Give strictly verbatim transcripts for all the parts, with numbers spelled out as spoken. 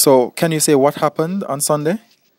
So can you say what happened on Sunday?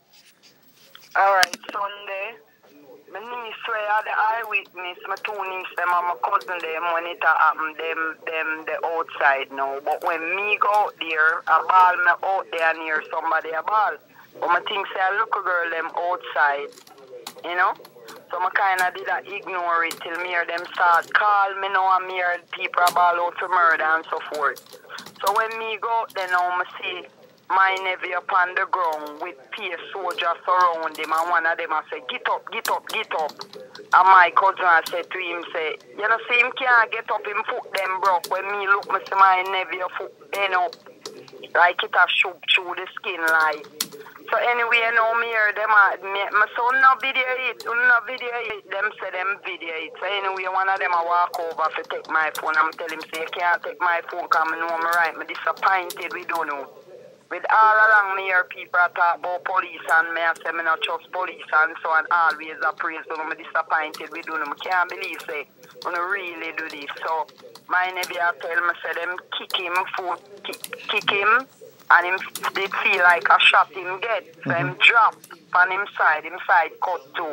Alright, Sunday. My niece were had the eyewitness, my two niece them and my cousin them when it happened, them them the outside now. But when me go out there, a ball me out there near somebody a ball. But I think say a little girl them outside. You know? So I kinda did a ignore it till me hear them start call me now and me hear people about out for murder and so forth. So when me go out there now I see my nephew upon the ground with peer soldiers surround him and one of them I say, get up, get up, get up. And my cousin I said to him, say, you know see him can't get up, him foot them broke. When me look me see my nephew foot bend up like it a shoot through the skin like. So anyway, you know me hear them uh, me, my son no video it, no video it, them say them video it. So anyway one of them I walk over to take my phone and tell him say you can't take my phone because I know I'm right, I'm disappointed we don't know. With all along me hear people talk about police and me I say me not trust police and so on always a praise so I'm disappointed we don't know. I can't believe say we don't really do this. So my nephew I tell me say them kick him foot kick, kick him and him did feel like a shot him get. So mm-hmm. him drop on him side, him side cut too.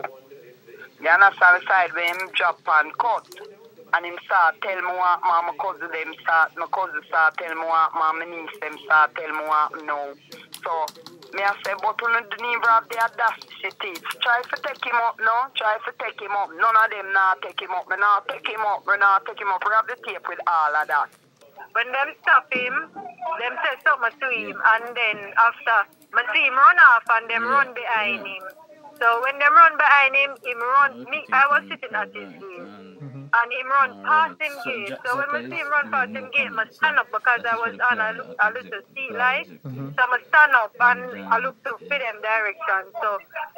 You understand the side where him drop and cut. And him start tell me what my cousin them start, my cousin start tell me what my niece them start tell me what no. So me I say, but we don't even have the audacity. Try to take him up, no? Try to take him up. None of them not take him up. We not take him up. We not take him up. We have the tape with all of that. When them stop him, them say something to him, and then after, I see him run off and them yeah. run behind him. So when them run behind him, him run, me, I was sitting at his gate, mm-hmm. and him run past him gate. So when I see him run past him gate, I stand up because I was on a, a little seat light. Mm-hmm. So I stand up and I look to fit them direction. So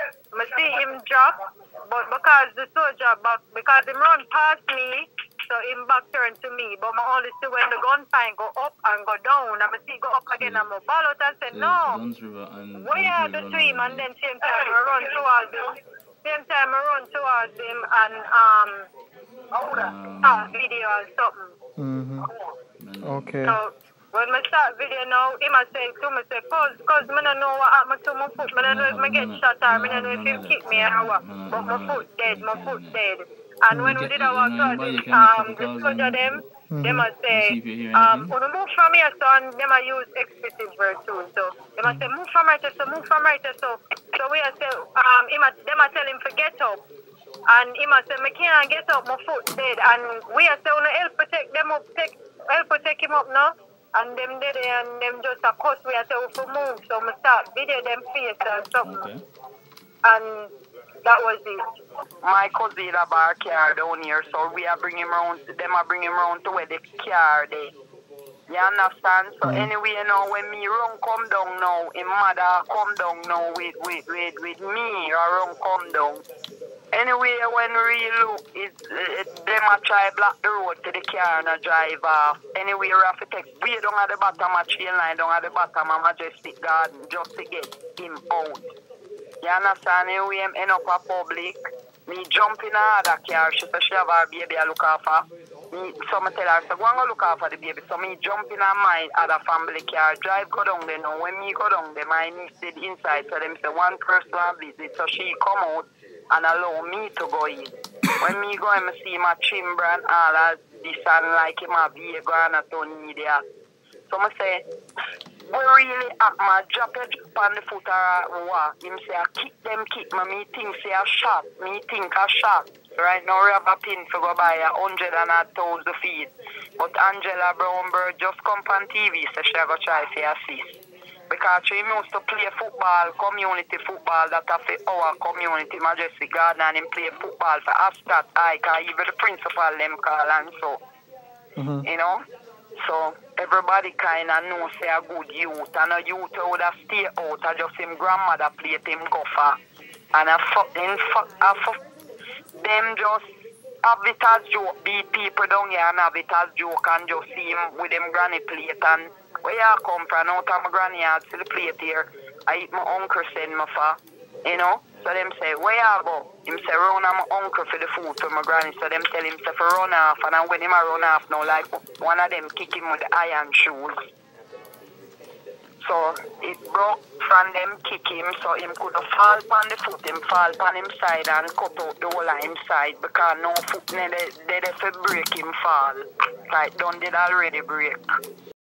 I see him drop, but because the soldier back, because him run past me, so him back turn to me, but I only see when the gun sign go up and go down. And I see go up again and I ball out and say, no, where are the three? And then same time I run towards him. Same time I run towards him and um, um start video or something. Mm-hmm. Okay. So when I start video now, he must say to me, say, cause, cause I don't know what happened to my foot. I don't know if I get shot or I don't know if he kick me or what. But my foot dead, my foot dead. And when we did our work, um, the soldier them, mm-hmm. they must say, um, when we move from here, so, and they must use explicit words too. So, they must say, move from right there, so, move from right there, so. So, we must say, um, he must, they must tell him to get up. And he must say, I can't get up, my foot dead. And we must say, help protect them up, take, help protect him up now. And them dead, and them just a cuss, we must say, we have to move. So, we start video them face and something. Okay. And that was it. My cousin have a car down here, so we are bringing him around, them are bringing him around to where the car they. You understand? So mm. anyway, you know, when me run come down now, his mother come down now with, with, with, with me, or run come down. Anyway, when we look, it, it, them a try block the road to the car and a drive off. Anyway, we have to take way down at the bottom of chain line, down at the bottom of Majestic Garden, just to get him out. You understand? We end up a public. Me jump in another car. She said she have her baby I look after. Me, so I tell her, so go and go look after the baby. So me jump in my other family car. Drive go down there now. When me go down there, my niece did inside. So them say one person visit. So she come out and allow me to go in. When me go and see my chamber and all of this and like him a Viego and a Tony there. So I say, we really at my drop a drop on the foot or what? Him say, I kick them, kick me. Me think say a shot. Me think a shot. Right now we have a pin to go buy a hundred and a thousand feet. But Angela Brownberg just come on T V, so she go try to assist. Because she used to play football, community football, that of our community, Majestic Garden, and him play football for Ascot, I can even the principal them call and so. Mm-hmm. You know? So everybody kind of know say a good youth, and a youth would have stay out, and just him grandmother play him go for. And a fucking fuck, a fuck, them just have it as joke, beat people down here and have it as joke, and just see him with them granny plate. And where you come from, out of my granny house to the plate here, I eat my uncle send me for, you know. So them say, where you go? Him say, run on my uncle for the food for my granny. So them tell him, say, for run off. And when him a run off now, like one of them kick him with the iron shoes. So it broke from them kick him, so him could have fall on the foot, him fall on him side and cut out the whole of him side because no foot they they they break him fall. Like done did already break.